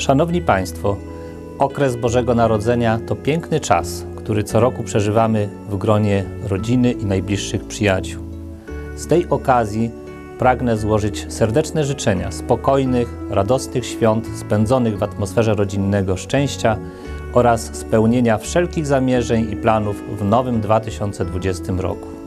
Szanowni Państwo, okres Bożego Narodzenia to piękny czas, który co roku przeżywamy w gronie rodziny i najbliższych przyjaciół. Z tej okazji pragnę złożyć serdeczne życzenia spokojnych, radosnych świąt spędzonych w atmosferze rodzinnego szczęścia oraz spełnienia wszelkich zamierzeń i planów w nowym 2020 roku.